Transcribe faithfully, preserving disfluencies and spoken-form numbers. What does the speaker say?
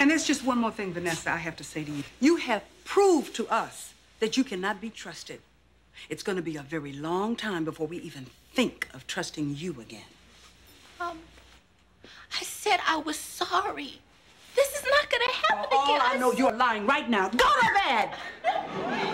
And there's just one more thing, Vanessa, I have to say to you. You have proved to us that you cannot be trusted. It's going to be a very long time before we even think of trusting you again. Um, I said I was sorry. This is not going to happen oh, again. I know you're lying right now. Go to bed!